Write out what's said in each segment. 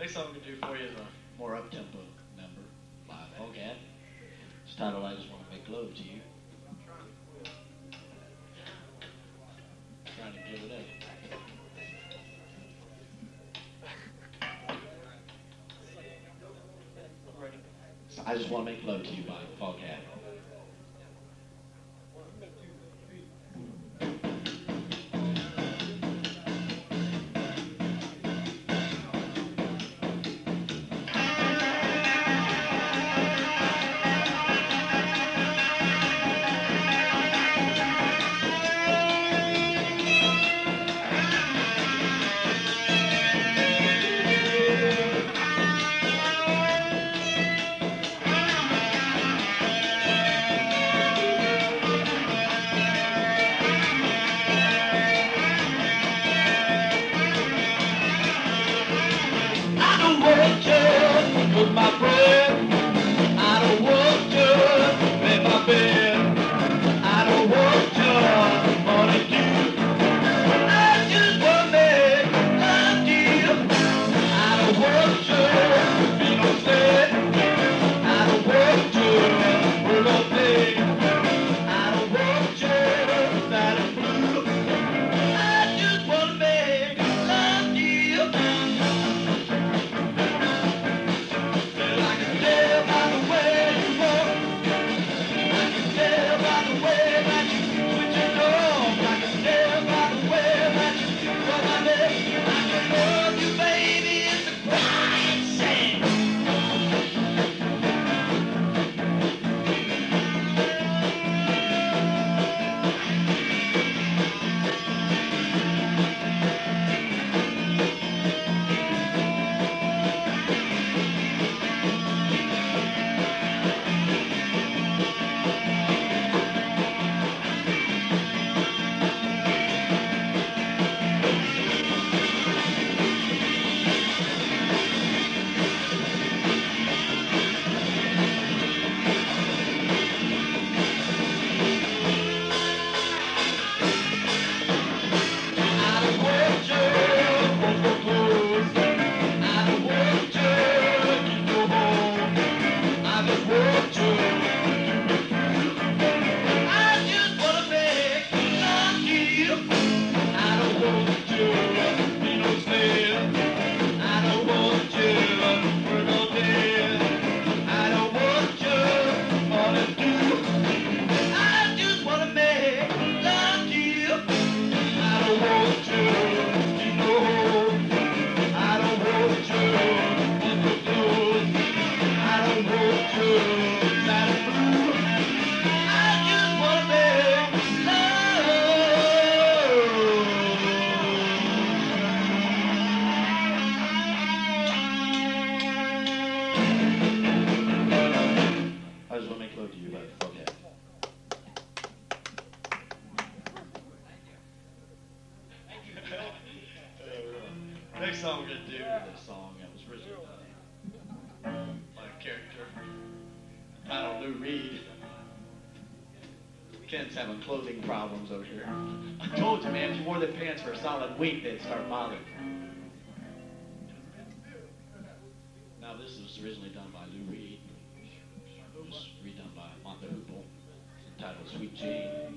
Next song I'm going to do for you is a more up-tempo number by Agora. It's titled I Just Want to Make Love to You. Trying to give it up. I Just Want to Make Love to You by Agora. Next song we're going to do is a song that was written by a character entitled Lou Reed. Ken's having clothing problems over here. I told you, man, if you wore the pants for a solid week, they'd start bothering. Now, this was originally done by Lou Reed. It was redone by Monte Hoople. It's entitled Sweet Jane.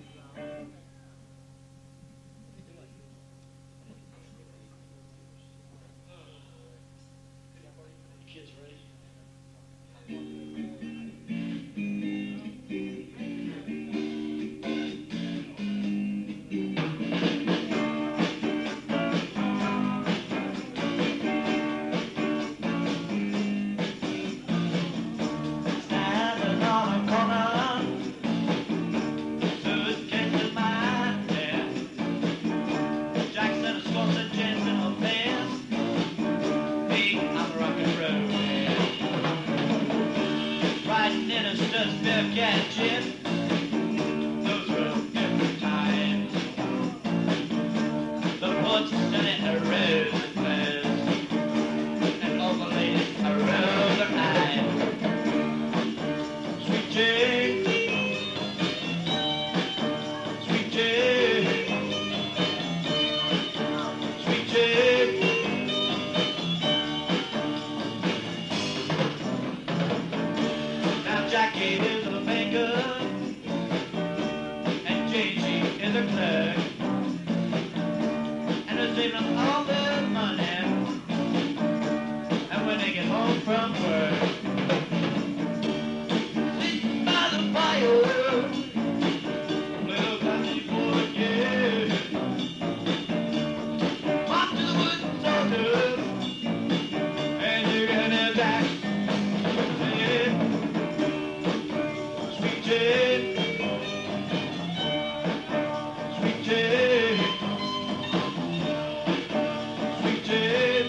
Kids ready? Those were different times. The books done it a rose and all the ladies a roll their eyes. Sweet Jane, sweet Jane, sweet Jane. He is a banker, and Jane, she is a clerk. And they're saving all their money, and when they get home from work, sitting by the fire, little country boy, yeah. Off to the woods and soldiers, and you're gonna die. Yeah. Sweet Jane, sweet Jane, sweet Jane.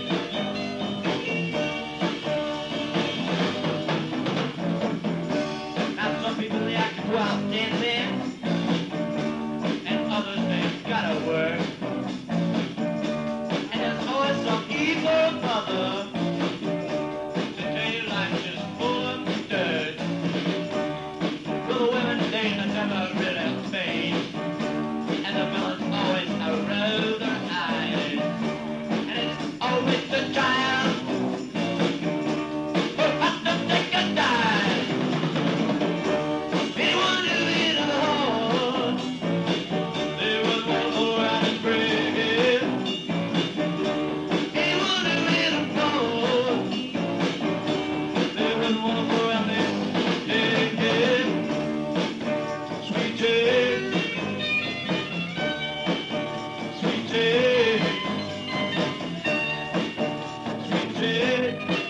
Now some people they like to go out dancing, and others they gotta work. And there's always some evil mother to tell you life's just full of dirt. Well, the women they never really fade, and the villains always roll their eyes, and it's always the child who has to take a dive. Anyone who hit a horse, they would want to go out and break it. Anyone who hit a horse, they wouldn't want to go out and take it. Sweet Jane, sweet Jane, sweet Jane.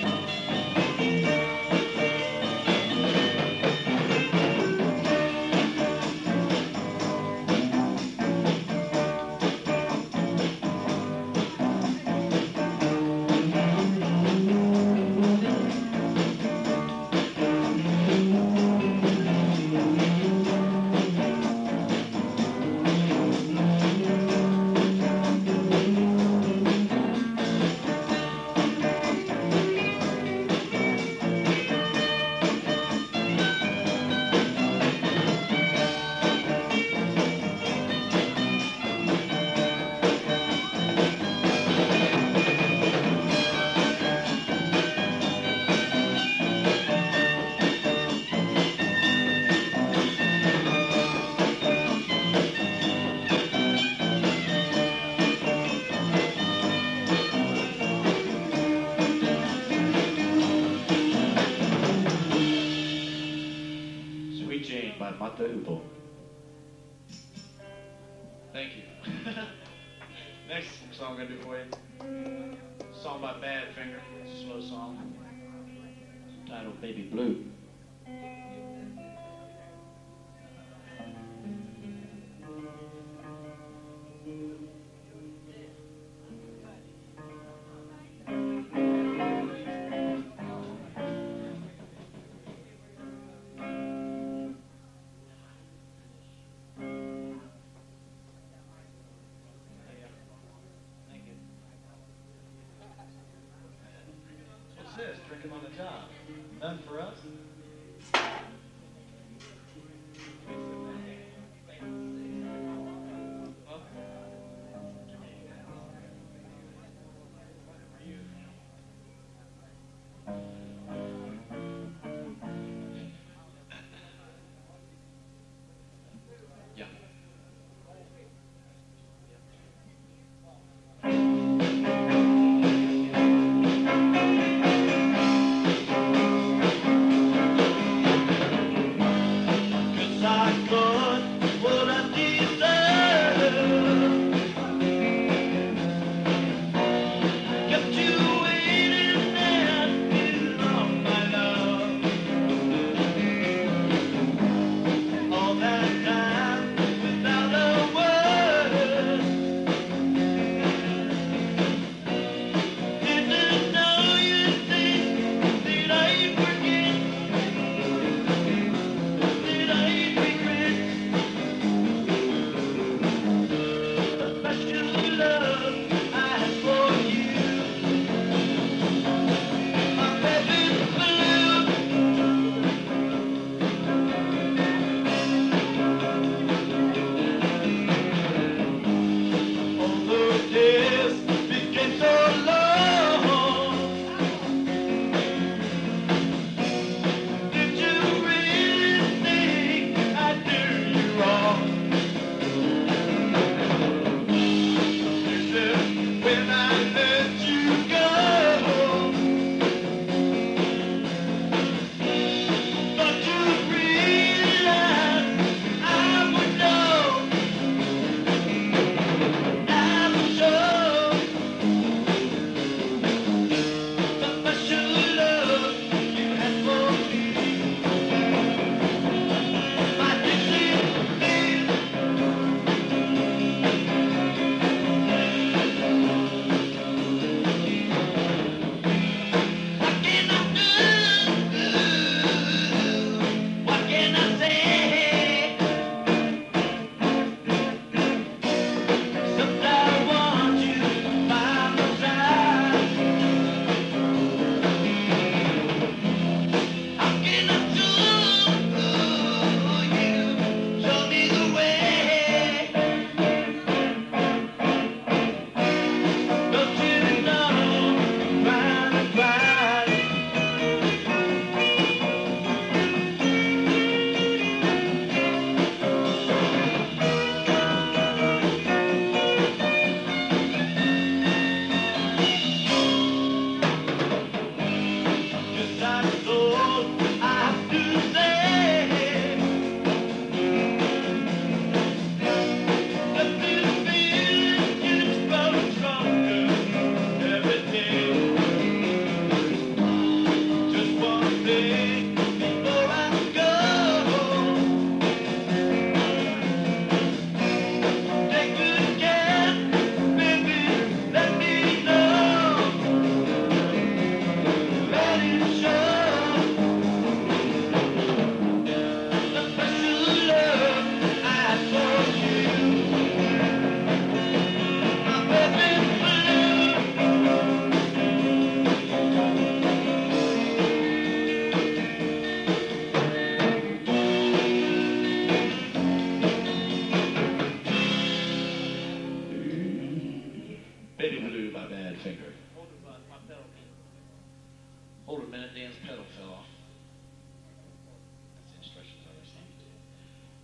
Sweet Jane by Mata Hoople. Thank you. Next song I'm gonna do for you. Song by Badfinger. It's a slow song. It's titled Baby Blue. What's this? Drink 'em on the job. None for us? Yeah.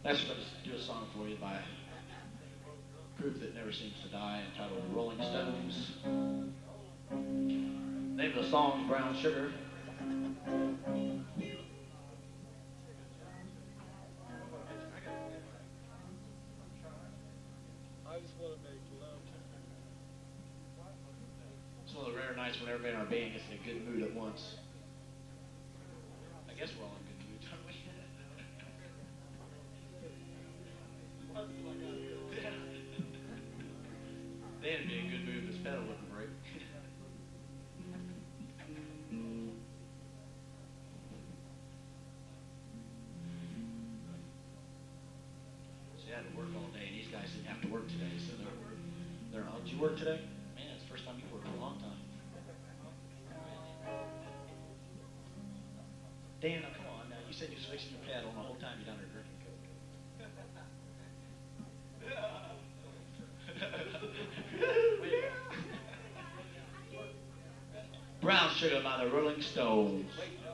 Let's do a song for you by a group that never seems to die, entitled Rolling Stones. Name of the song, Brown Sugar. It's one of the rare nights when everybody in our band gets in a good mood at once. I guess we're all in good moods, aren't we? They had to be in a good mood if this pedal wouldn't break. See, I had to work all day, and these guys didn't have to work today, so they're on. Did you work today? Man, it's the first time you've worked in a long time. Dan, now come on. Now you said you was fixing your pedal, and the whole time you're down there drinking Coke. Brown Sugar by the Rolling Stones.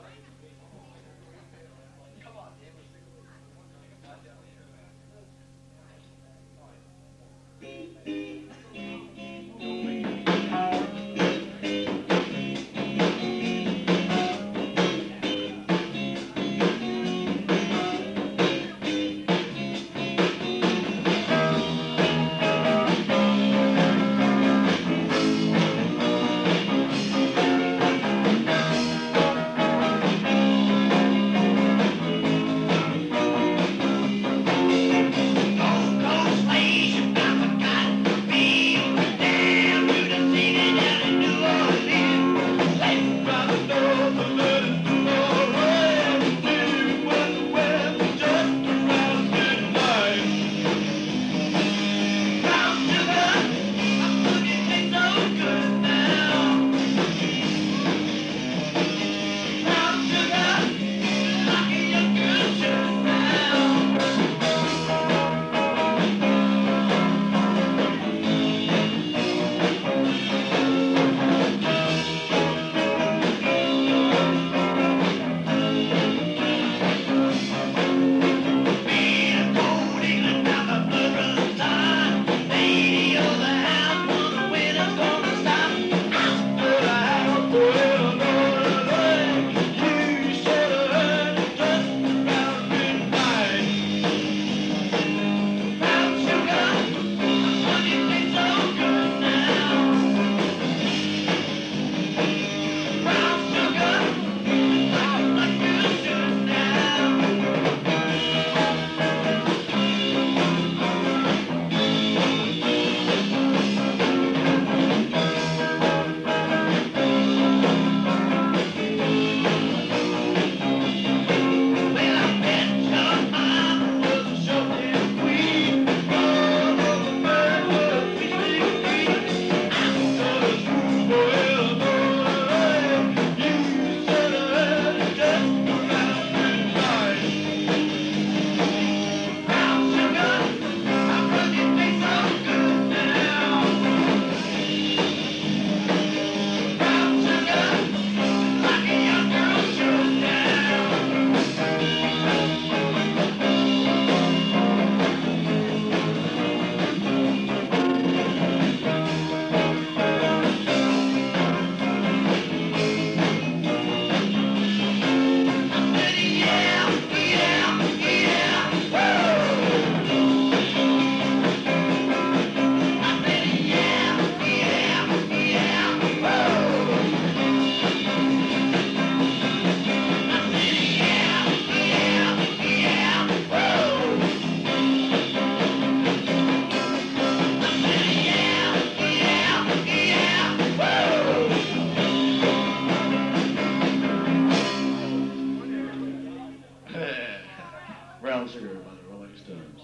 Brown Sugar by the Rolling Stones.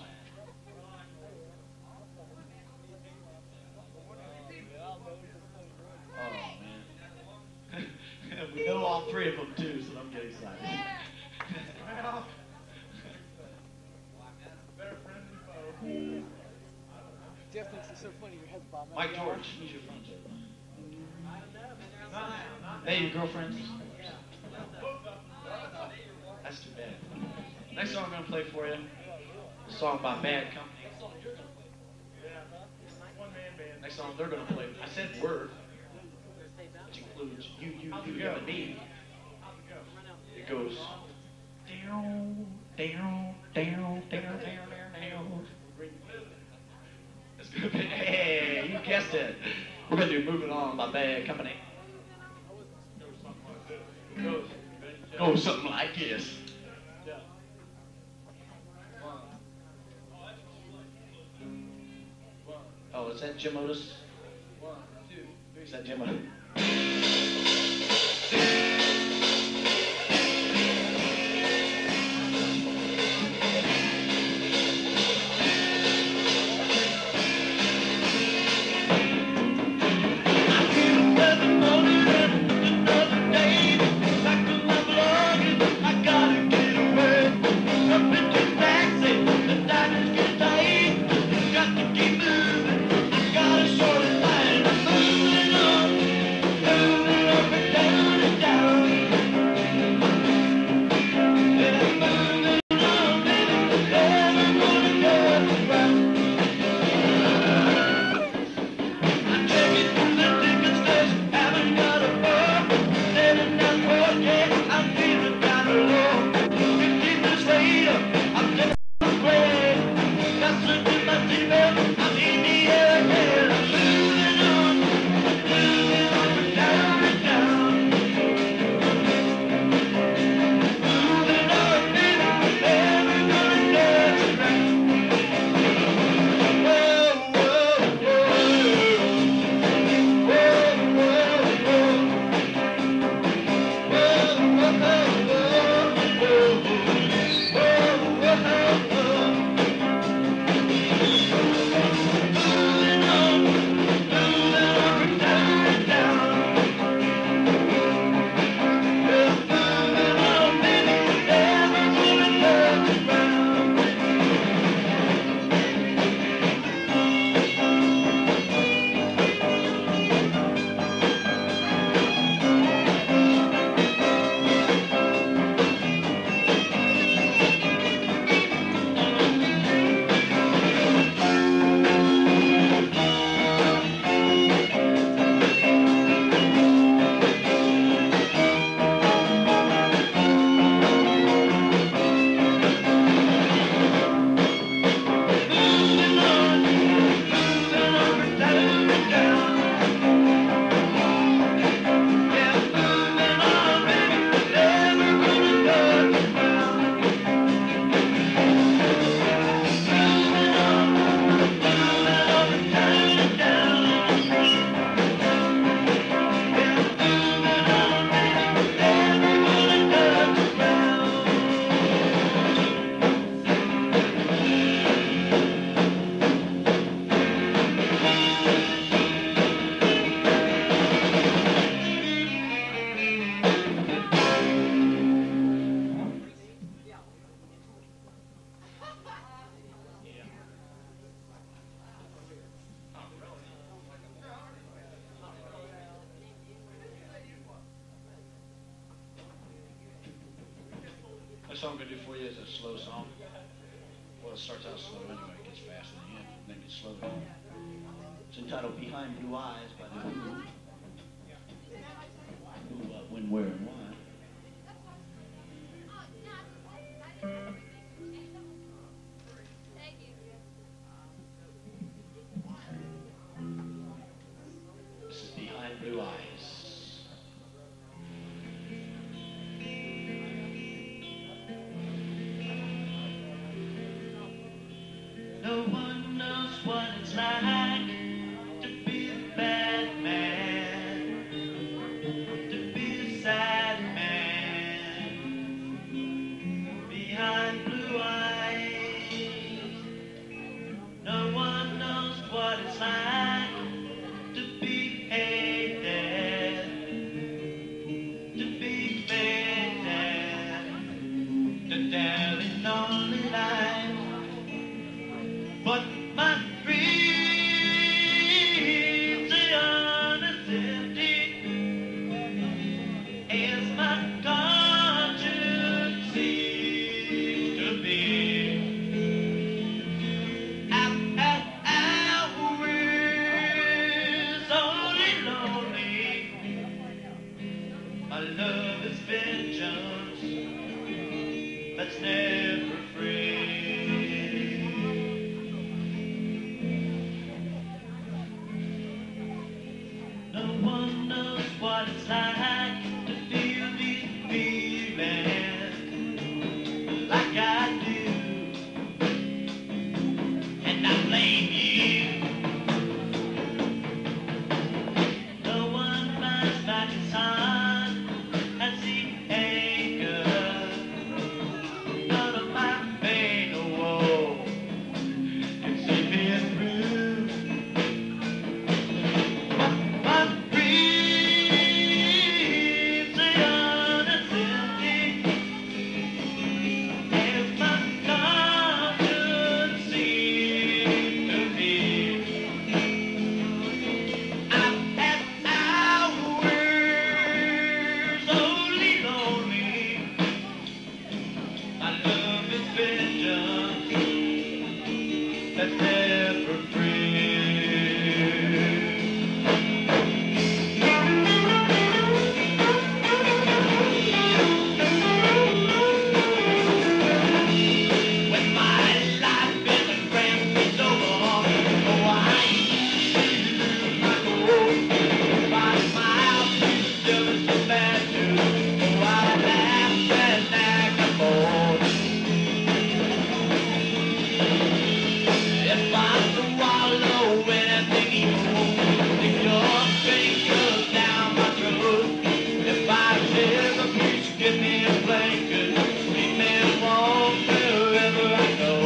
Oh, man. We know all three of them, too, so I'm getting excited. Well, better friend than foe. Jeff thinks it's so funny your head's bobbing. Mike George, who's your friend? Hey, your girlfriends? That's too bad. Next song I'm going to play for you is a song by Bad Company. Next song they're going to play, I said word, which includes you, and me. It goes down, down, down, down, down, down. It's going to be, hey, you guessed it. We're going to do Moving On by Bad Company. Goes something like this. Oh, is that Jim Otis? 1, 2, 3. Is that Jim Otis? The song I'm going to do for you is a slow song. Well, it starts out slow anyway. It gets fast in the end, and then it gets slow down. It's entitled Behind Blue Eyes by the Who. Who, when, where, and why. This is Behind Blue Eyes. No one knows what it's like to be a bad man, to be a sad man, behind blue eyes. No one knows what it's like to be hated, to be faded, to tell a lonely life. But my dream that's never free. When my life is a grand is over, oh, I ain't lose my cool. If I smile, still is so bad too. Oh, I laugh and act a fool. If I swallow anything evil, stick your fingers down my throat. If I share a piece, give me a blanket, keep me warm wherever I go.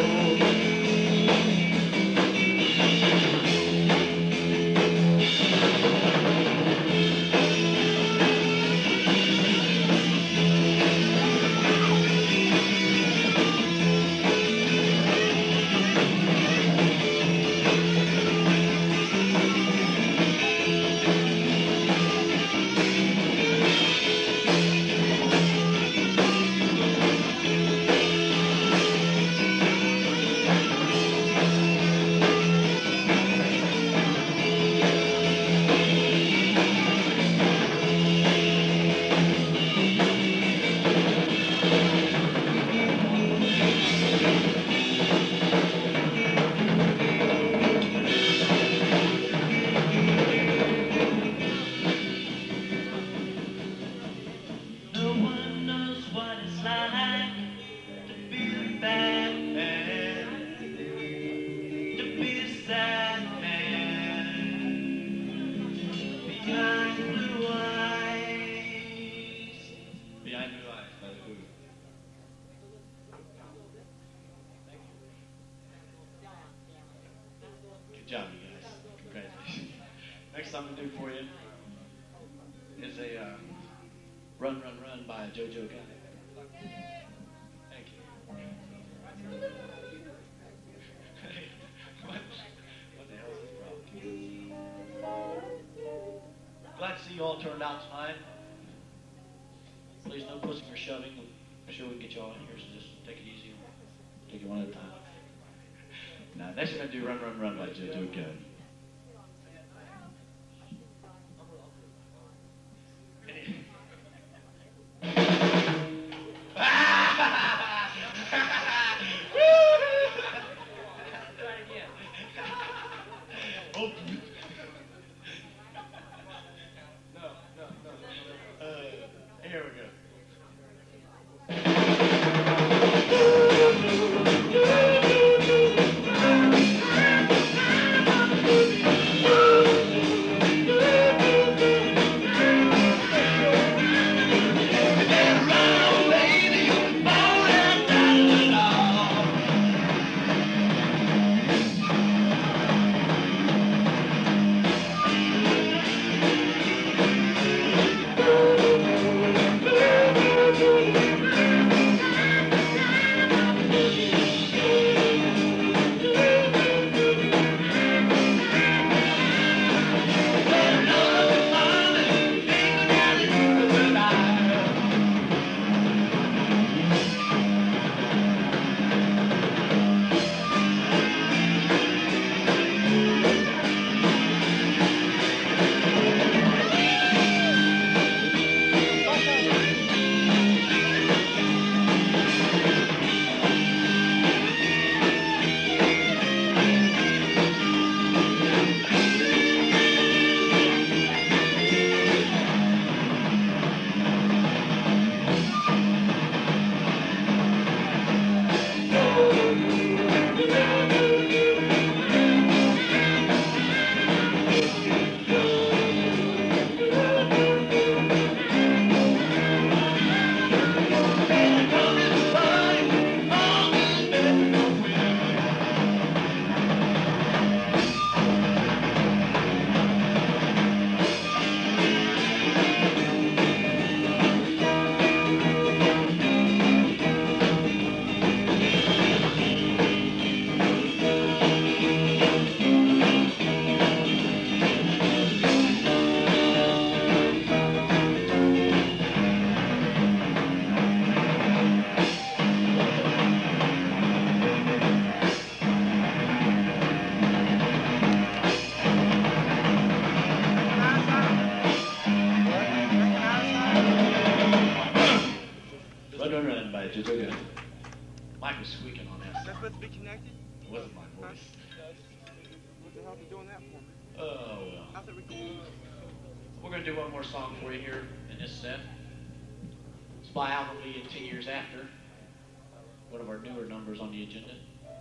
No one knows what it's like to be a bad man, to be a sad man, behind blue eyes. Behind blue eyes, by the Who. Good job, you guys. Congratulations. Next song I'm gonna do for you is a Run, Run, Run by JoJo Guy. Thank you. What the hell is this problem? Glad to see you all turned out tonight. Please, no pushing or shoving. I'm sure we can get you all in here, so just take it easy. Take it one at a time. Now, next we're going to do Run, Run, Run by JoJo Guy. Here we go. on that. That's supposed to be connected? It wasn't my voice. What the hell are you doing that for? Oh, well. I thought we could... We're going to do one more song for you here in this set. It's by Albert Lee and 10 Years After. One of our newer numbers on the agenda.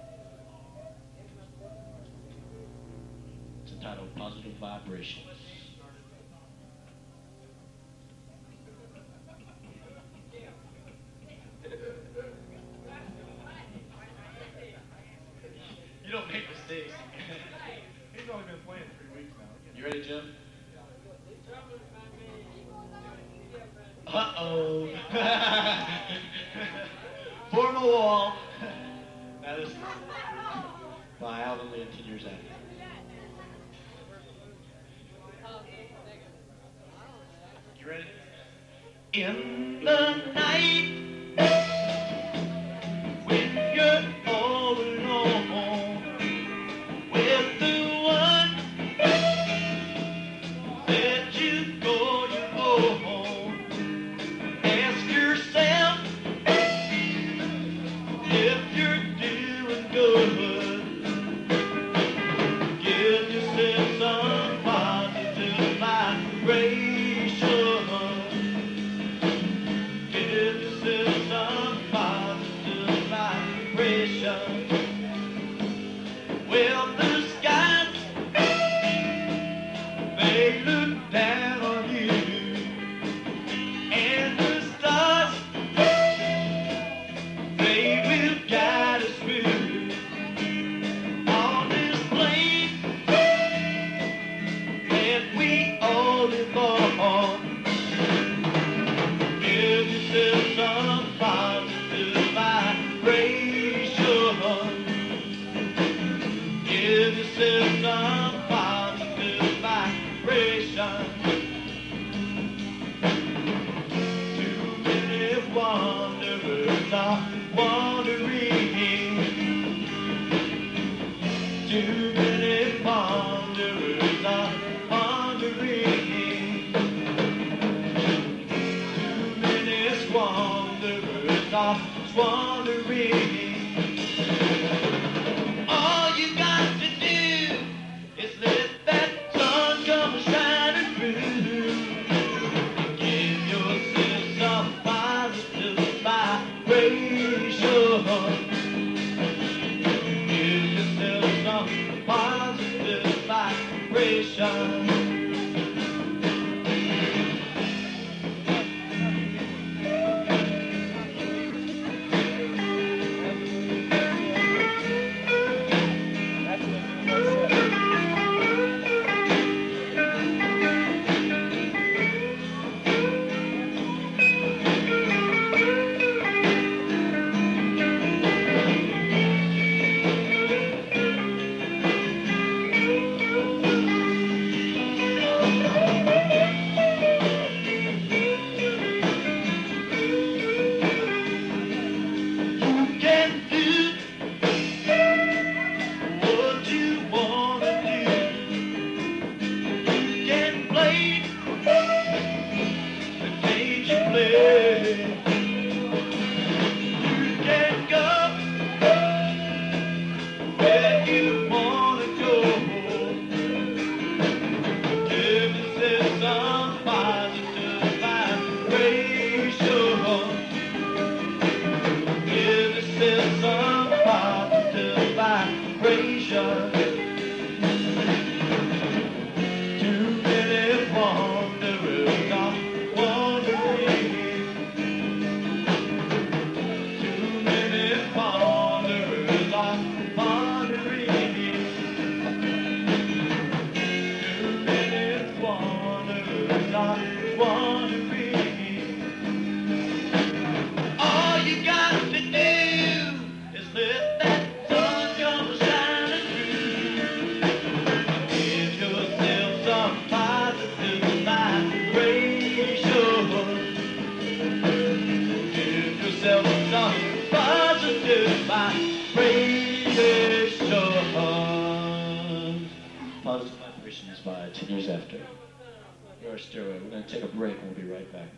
It's entitled Positive Vibrations. You don't make mistakes. He's only been playing 3 weeks now. You ready, Jim? Uh-oh. Form a wall. That is by Alvin Lee and 10 Years After. You ready? In the night, when you're all alone with the one that you go home, ask yourself if you're doing good. Give yourself some positive vibration. Give yourself some positive vibration. Well, the skies, they look down on you, and the stars, they will guide us through on this plane that we all live on. Give yourself some positive vibration. Give yourself some positive vibration. Too many wanderers are wandering. Too many wanderers are wandering. Too many squanderers are squandering. All you got to do is let that sun come shining through. Give yourself some positive vibration. Give yourself some positive vibration. Positive Vibrations by 10 Years After. You're Stairway. We're going to take a break and we'll be right back.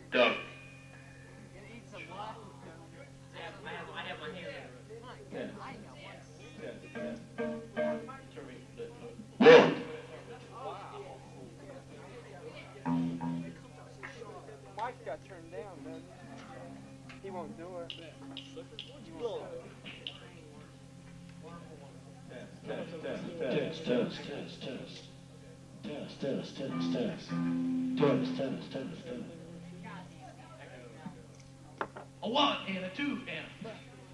Doug. Gonna eat some what? I have my hand in it. Mike got turned down, doesn't he? He won't do it. He won't do it. Test. A 1 and a 2 and a...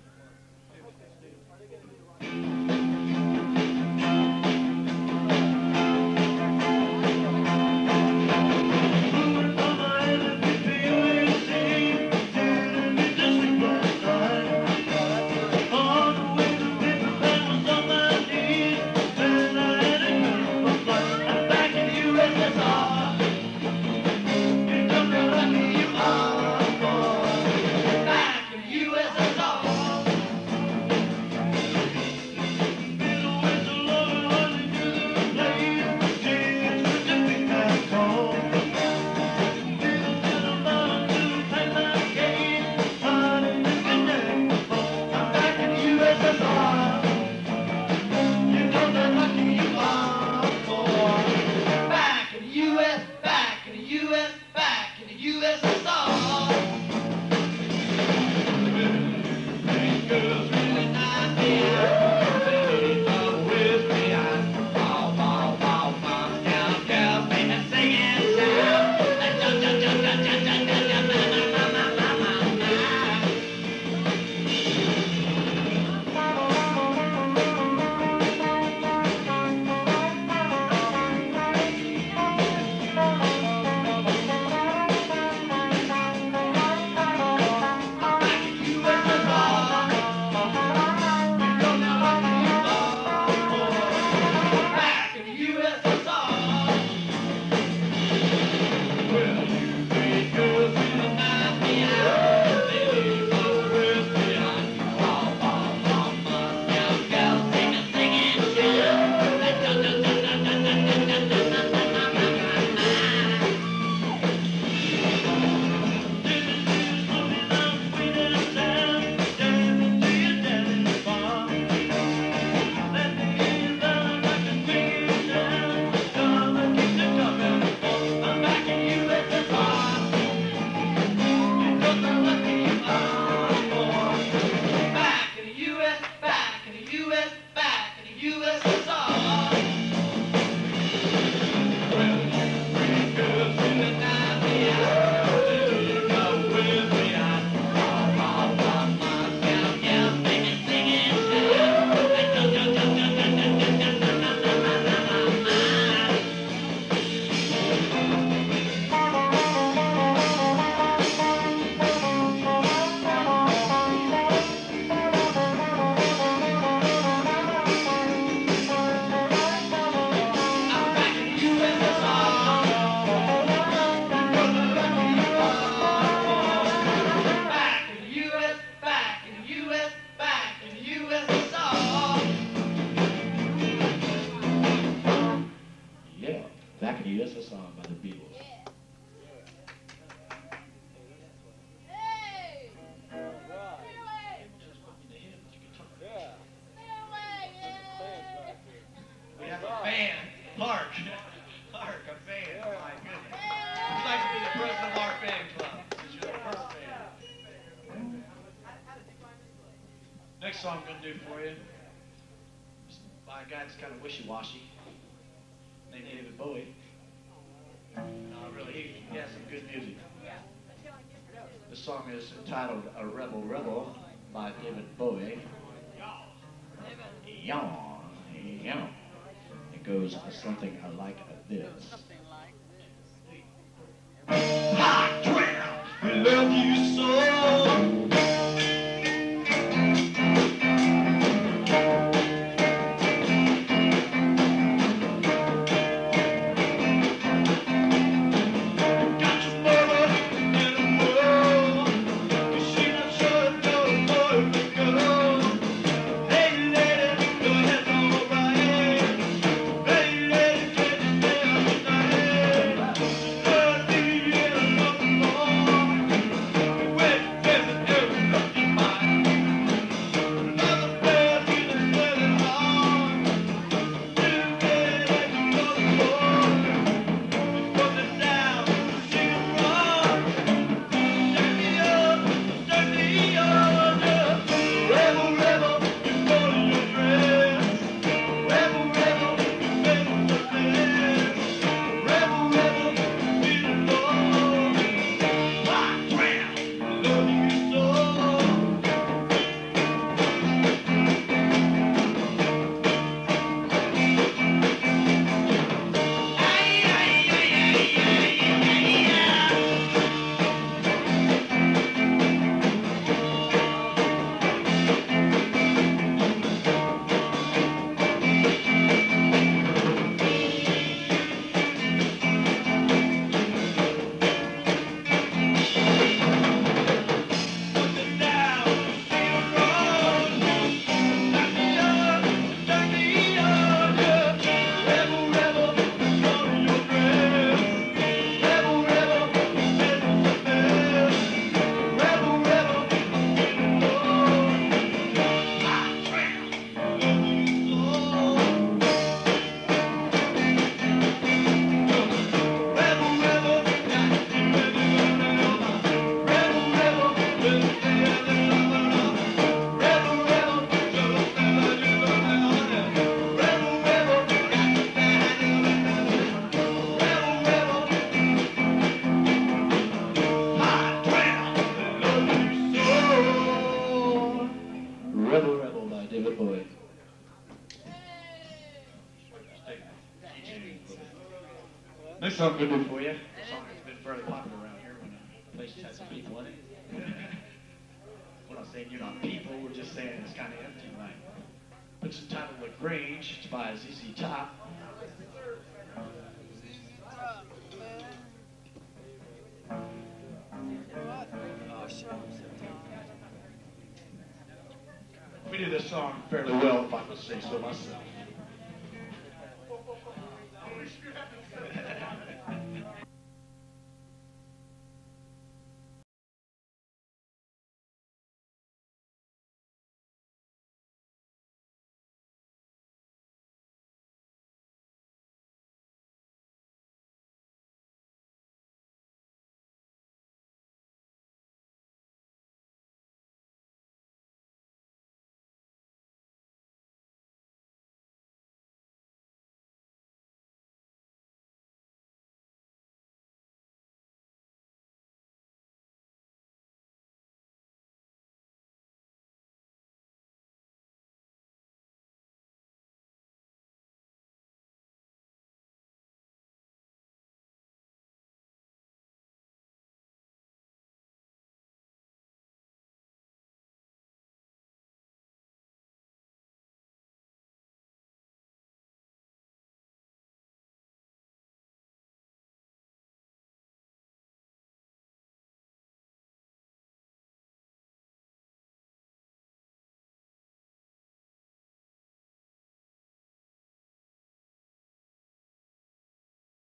Next song I'm going to do for you is by a guy that's kind of wishy-washy, named David Bowie. Really, he has some good music. The song is entitled A Rebel Rebel by David Bowie. Yawn. It goes something like this. Hot tramp, we love you so. Next song I'm going to do for you. This song has been fairly popular around here when a place has some people in it. We're not saying you're not people, we're just saying it's kind of empty tonight. It's entitled The Grange. It's by ZZ Top. We do this song fairly well, if I must say so myself.